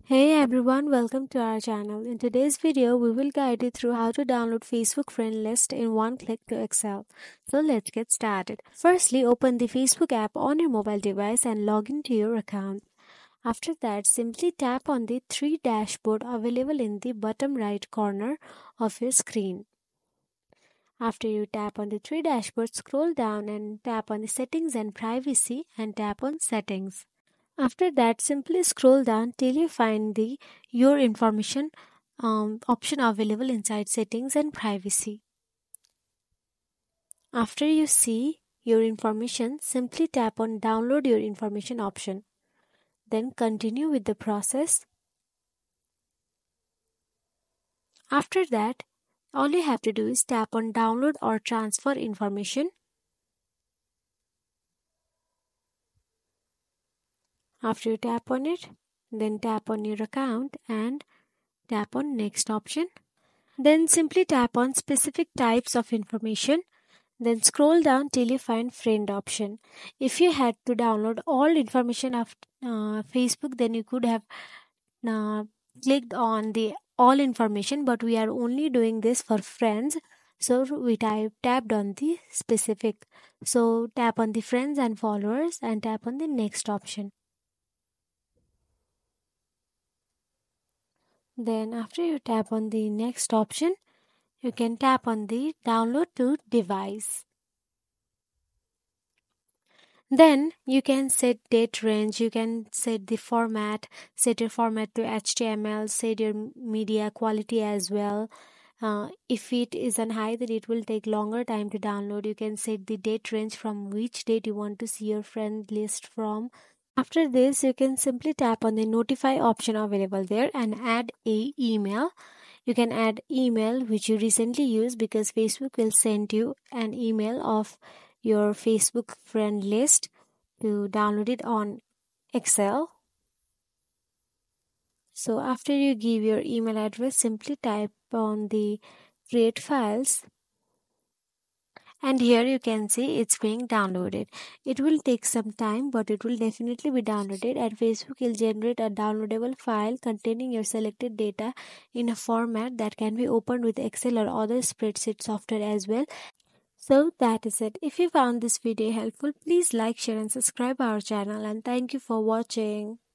Hey everyone, welcome to our channel. In today's video, we will guide you through how to download Facebook friend list in one click to Excel. So let's get started. Firstly, open the Facebook app on your mobile device and log into your account. After that, simply tap on the three dashboard available in the bottom right corner of your screen. After you tap on the three dashboard, scroll down and tap on the settings and privacy and tap on settings. After that, simply scroll down till you find the Your Information option available inside Settings and Privacy. After you see Your Information, simply tap on Download Your Information option. Then continue with the process. After that, all you have to do is tap on Download or Transfer Information. After you tap on it, then tap on your account and tap on Next option. Then simply tap on specific types of information. Then scroll down till you find friend option. If you had to download all information of Facebook, then you could have uh, clicked on the all information, but we are only doing this for friends. So we tapped on the specific. So tap on the friends and followers and tap on the next option. Then after you tap on the next option, you can tap on the download to device. Then you can set date range, you can set the format, set your format to HTML, set your media quality as well. If it is on high, then it will take longer time to download. You can set the date range from which date you want to see your friend list from. After this, you can simply tap on the notify option available there and add a email. You can add email which you recently used because Facebook will send you an email of your Facebook friend list to download it on Excel. So after you give your email address, simply type on the create files, and here you can see it's being downloaded. It will take some time, but it will definitely be downloaded, and Facebook will generate a downloadable file containing your selected data in a format that can be opened with Excel or other spreadsheet software as well. So that is it. If you found this video helpful, please like, share and subscribe our channel, and thank you for watching.